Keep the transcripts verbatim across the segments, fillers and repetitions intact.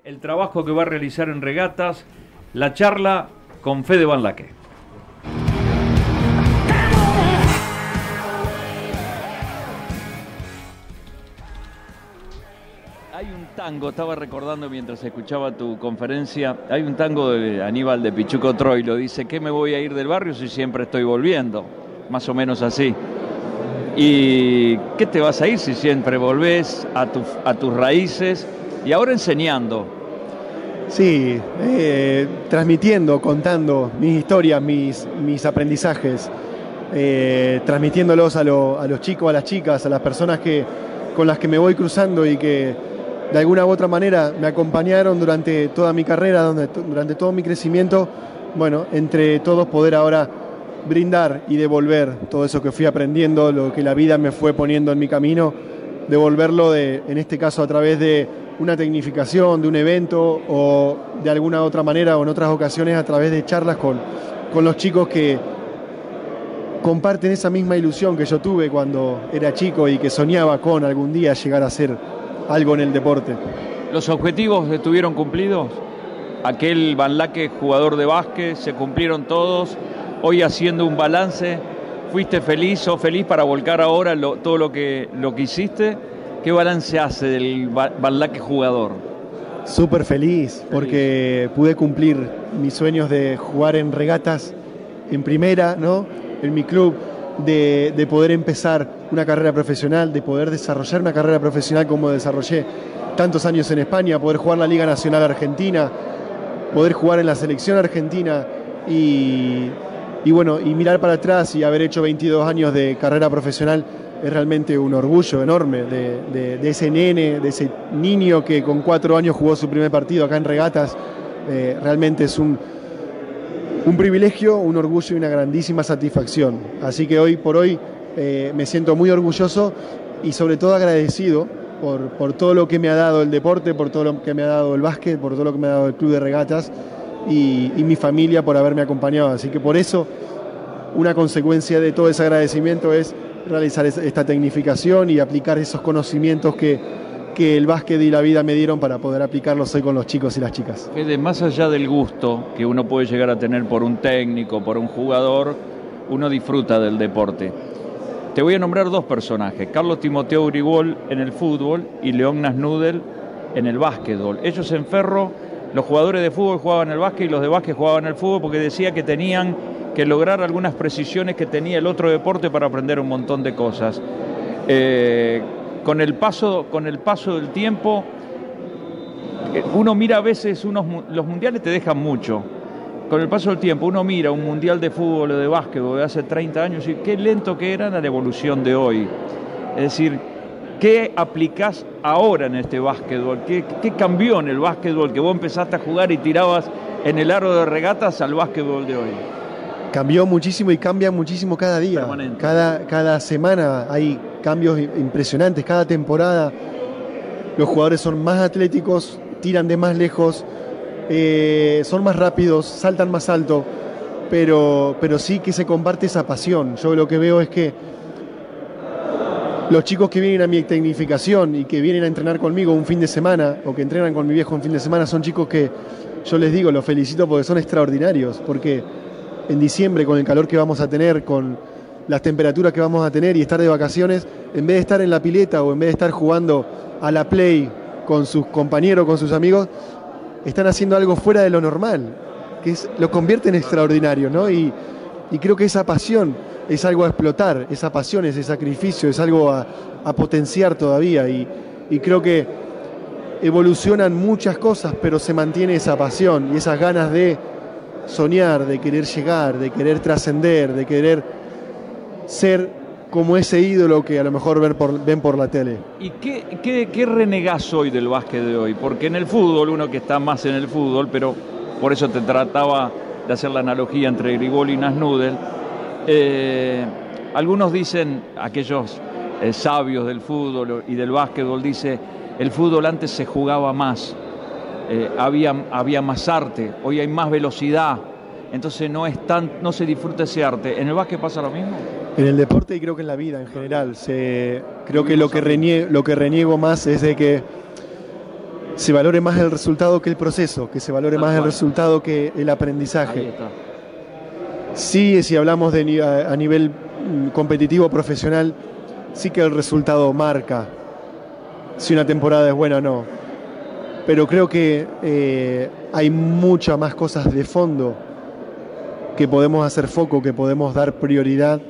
el trabajo que va a realizar en regatas, la charla con Fede Van Laque. Hay un tango, estaba recordando mientras escuchaba tu conferencia, hay un tango de Aníbal de Pichuco Troilo, dice, ¿qué me voy a ir del barrio si siempre estoy volviendo? Más o menos así. ¿Y qué te vas a ir si siempre volvés a, tu, a tus raíces y ahora enseñando? Sí, eh, transmitiendo, contando mis historias, mis, mis aprendizajes, eh, transmitiéndolos a, lo, a los chicos, a las chicas, a las personas que, con las que me voy cruzando y que de alguna u otra manera me acompañaron durante toda mi carrera, donde, durante todo mi crecimiento. Bueno, entre todos poder ahora brindar y devolver todo eso que fui aprendiendo, lo que la vida me fue poniendo en mi camino, devolverlo de, en este caso a través de una tecnificación, de un evento o de alguna otra manera o en otras ocasiones a través de charlas con, con los chicos que comparten esa misma ilusión que yo tuve cuando era chico y que soñaba con algún día llegar a ser algo en el deporte. ¿Los objetivos estuvieron cumplidos? Aquel Van Laque jugador de básquet, se cumplieron todos. Hoy haciendo un balance, ¿fuiste feliz? ¿Sos feliz para volcar ahora lo, todo lo que, lo que hiciste? ¿Qué balance hace del Van Laque jugador? Súper feliz, feliz, porque pude cumplir mis sueños de jugar en regatas en primera, ¿no? En mi club, de, de poder empezar una carrera profesional, de poder desarrollar una carrera profesional como desarrollé tantos años en España, poder jugar la Liga Nacional Argentina, poder jugar en la selección argentina y, y bueno, y mirar para atrás y haber hecho veintidós años de carrera profesional es realmente un orgullo enorme de, de, de ese nene, de ese niño que con cuatro años jugó su primer partido acá en regatas. Eh, realmente es un, un privilegio, un orgullo y una grandísima satisfacción. Así que hoy por hoy eh, me siento muy orgulloso y sobre todo agradecido por, por todo lo que me ha dado el deporte, por todo lo que me ha dado el básquet, por todo lo que me ha dado el club de regatas y, y mi familia por haberme acompañado. Así que por eso una consecuencia de todo ese agradecimiento es realizar esta tecnificación y aplicar esos conocimientos que, que el básquet y la vida me dieron para poder aplicarlos hoy con los chicos y las chicas. Fede, más allá del gusto que uno puede llegar a tener por un técnico, por un jugador, uno disfruta del deporte. Te voy a nombrar dos personajes, Carlos Timoteo Uribol en el fútbol y León Nasnudel en el básquetbol. Ellos en Ferro, los jugadores de fútbol jugaban el básquet y los de básquet jugaban el fútbol porque decía que tenían que lograr algunas precisiones que tenía el otro deporte para aprender un montón de cosas. Eh, con el paso, con el paso del tiempo, uno mira a veces, unos, los mundiales te dejan mucho. Con el paso del tiempo, uno mira un mundial de fútbol o de básquetbol de hace treinta años y qué lento que era la evolución de hoy. Es decir, ¿qué aplicás ahora en este básquetbol? ¿Qué, qué cambió en el básquetbol que vos empezaste a jugar y tirabas en el aro de regatas al básquetbol de hoy? Cambió muchísimo y cambia muchísimo cada día. Cada, cada semana hay cambios impresionantes, cada temporada los jugadores son más atléticos, tiran de más lejos, eh, son más rápidos, saltan más alto, pero, pero sí que se comparte esa pasión. Yo lo que veo es que los chicos que vienen a mi tecnificación y que vienen a entrenar conmigo un fin de semana o que entrenan con mi viejo un fin de semana son chicos que yo les digo, los felicito porque son extraordinarios, porque en diciembre, con el calor que vamos a tener, con las temperaturas que vamos a tener y estar de vacaciones, en vez de estar en la pileta o en vez de estar jugando a la play con sus compañeros, con sus amigos, están haciendo algo fuera de lo normal, que es, lo convierte en extraordinario, ¿no? Y, y creo que esa pasión es algo a explotar, esa pasión, ese sacrificio, es algo a, a potenciar todavía y, y creo que evolucionan muchas cosas, pero se mantiene esa pasión y esas ganas de soñar, de querer llegar, de querer trascender, de querer ser como ese ídolo que a lo mejor ven por, ven por la tele. ¿Y qué, qué, qué renegás hoy del básquet de hoy? Porque en el fútbol, uno que está más en el fútbol, pero por eso te trataba de hacer la analogía entre Uribol y Nasnudel, eh, algunos dicen, aquellos eh, sabios del fútbol y del básquetbol, dice, el fútbol antes se jugaba más, eh, había, había más arte, hoy hay más velocidad, entonces no, es tan, no se disfruta ese arte. ¿En el básquet pasa lo mismo? En el deporte y creo que en la vida en general. Se, creo que lo que, reniego, lo que reniego más es de que se valore más el resultado que el proceso, que se valore Tal más cual. el resultado que el aprendizaje. Ahí está. Sí, si hablamos de a nivel competitivo, profesional, sí que el resultado marca si una temporada es buena o no. Pero creo que eh, hay muchas más cosas de fondo que podemos hacer foco, que podemos dar prioridad,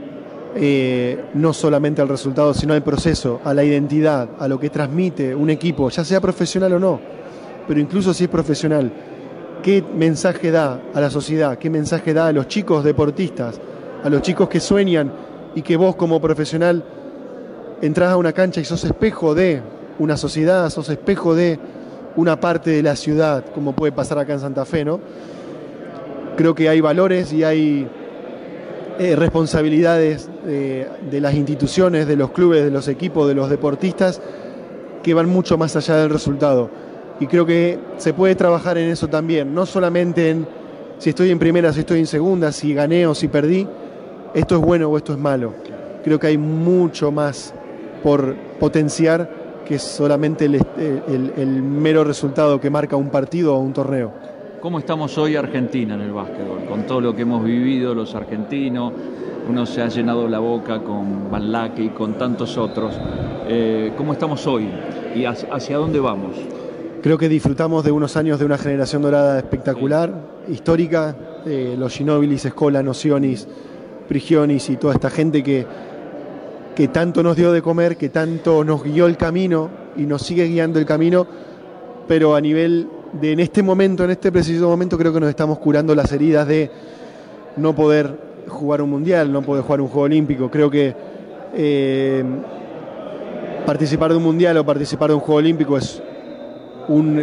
eh, no solamente al resultado, sino al proceso, a la identidad, a lo que transmite un equipo, ya sea profesional o no, pero incluso si es profesional. ¿Qué mensaje da a la sociedad? ¿Qué mensaje da a los chicos deportistas? A los chicos que sueñan y que vos como profesional entrás a una cancha y sos espejo de una sociedad, sos espejo de una parte de la ciudad, como puede pasar acá en Santa Fe, ¿no? Creo que hay valores y hay eh, responsabilidades eh, de las instituciones, de los clubes, de los equipos, de los deportistas, que van mucho más allá del resultado. Y creo que se puede trabajar en eso también, no solamente en si estoy en primera, si estoy en segunda, si gané o si perdí, esto es bueno o esto es malo. Creo que hay mucho más por potenciar que solamente el, el, el mero resultado que marca un partido o un torneo. ¿Cómo estamos hoy Argentina en el básquetbol? Con todo lo que hemos vivido los argentinos, uno se ha llenado la boca con Van Laque y con tantos otros. Eh, ¿Cómo estamos hoy y hacia, hacia dónde vamos? Creo que disfrutamos de unos años de una generación dorada espectacular, sí. histórica, eh, los Ginobilis, Escola, Nocionis, Prigionis y toda esta gente que, que tanto nos dio de comer, que tanto nos guió el camino y nos sigue guiando el camino, pero a nivel de en este momento, en este preciso momento, creo que nos estamos curando las heridas de no poder jugar un mundial, no poder jugar un juego olímpico. Creo que eh, participar de un mundial o participar de un juego olímpico es un,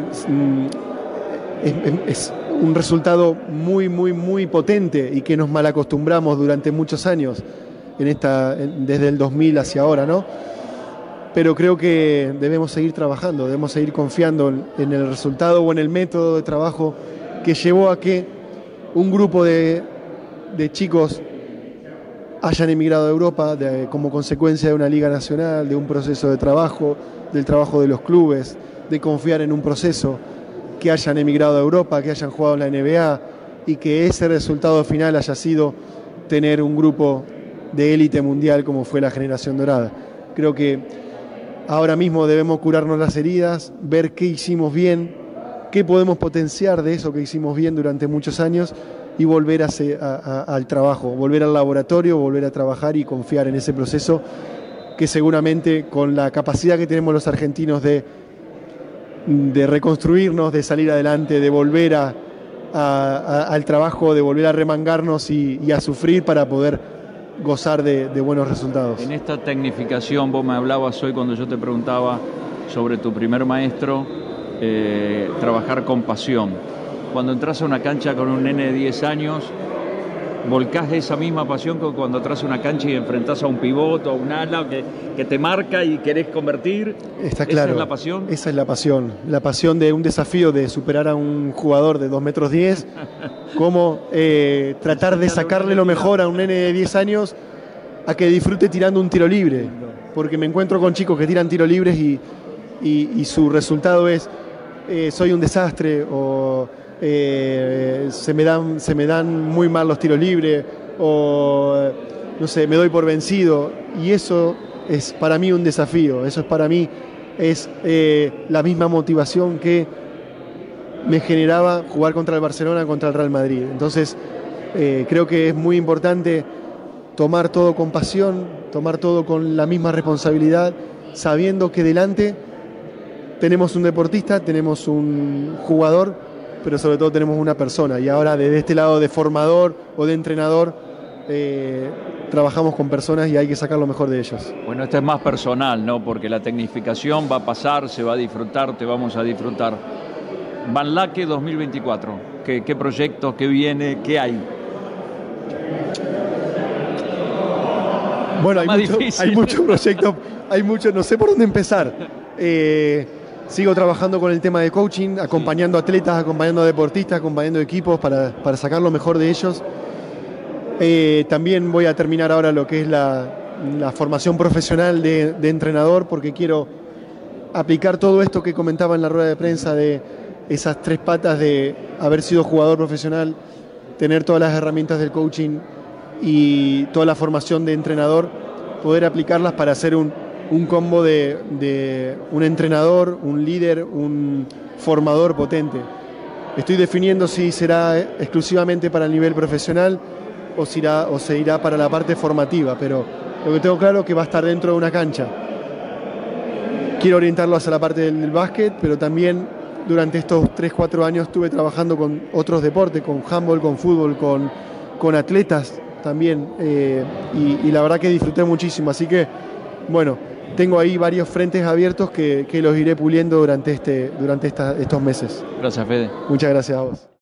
es, es un resultado muy, muy, muy potente y que nos malacostumbramos durante muchos años, en esta, desde el dos mil hacia ahora, ¿no? Pero creo que debemos seguir trabajando, debemos seguir confiando en, en el resultado o en el método de trabajo que llevó a que un grupo de, de chicos hayan emigrado a Europa de, como consecuencia de una liga nacional, de un proceso de trabajo, del trabajo de los clubes, de confiar en un proceso, que hayan emigrado a Europa, que hayan jugado en la N B A y que ese resultado final haya sido tener un grupo de élite mundial como fue la generación dorada. Creo que ahora mismo debemos curarnos las heridas, ver qué hicimos bien, qué podemos potenciar de eso que hicimos bien durante muchos años y volver a, a, a, al trabajo, volver al laboratorio, volver a trabajar y confiar en ese proceso que seguramente con la capacidad que tenemos los argentinos de, de reconstruirnos, de salir adelante, de volver a, a, a, al trabajo, de volver a remangarnos y, y a sufrir para poder gozar de, de buenos resultados. En esta tecnificación, vos me hablabas hoy cuando yo te preguntaba sobre tu primer maestro, eh, trabajar con pasión. Cuando entras a una cancha con un nene de diez años, volcás esa misma pasión que cuando entras a una cancha y enfrentás a un pivot o a un ala que, que te marca y querés convertir. Está claro. ¿Esa es la pasión? Esa es la pasión. La pasión de un desafío de superar a un jugador de dos metros diez, como eh, tratar de sacarle lo mejor a un nene de diez años a que disfrute tirando un tiro libre. Porque me encuentro con chicos que tiran tiros libres y, y, y su resultado es eh, soy un desastre o eh, se, me dan, se me dan muy mal los tiros libres o no sé, me doy por vencido, y eso es para mí un desafío, eso es para mí es eh, la misma motivación que me generaba jugar contra el Barcelona, contra el Real Madrid. Entonces eh, creo que es muy importante tomar todo con pasión, tomar todo con la misma responsabilidad, sabiendo que delante tenemos un deportista, tenemos un jugador, pero sobre todo tenemos una persona. Y ahora desde este lado de formador o de entrenador eh, trabajamos con personas y hay que sacar lo mejor de ellas. Bueno, esto es más personal, ¿no? Porque la tecnificación va a pasar, se va a disfrutar, te vamos a disfrutar. Van Laque dos mil veinticuatro, ¿qué, qué proyectos, qué viene, qué hay? Bueno, hay muchos mucho, hay mucho proyectos, hay mucho, no sé por dónde empezar. Eh, sigo trabajando con el tema de coaching, acompañando atletas, acompañando deportistas, acompañando equipos para, para sacar lo mejor de ellos. Eh, también voy a terminar ahora lo que es la, la formación profesional de, de entrenador, porque quiero aplicar todo esto que comentaba en la rueda de prensa de esas tres patas de haber sido jugador profesional, tener todas las herramientas del coaching y toda la formación de entrenador, poder aplicarlas para hacer un, un combo de, de un entrenador, un líder, un formador potente. Estoy definiendo si será exclusivamente para el nivel profesional o, si irá, o se irá para la parte formativa, pero lo que tengo claro es que va a estar dentro de una cancha. Quiero orientarlo hacia la parte del, del básquet, pero también durante estos tres cuatro años estuve trabajando con otros deportes, con handball, con fútbol, con, con atletas también, eh, y, y la verdad que disfruté muchísimo, así que, bueno, tengo ahí varios frentes abiertos que, que los iré puliendo durante, este, durante esta, estos meses. Gracias, Fede. Muchas gracias a vos.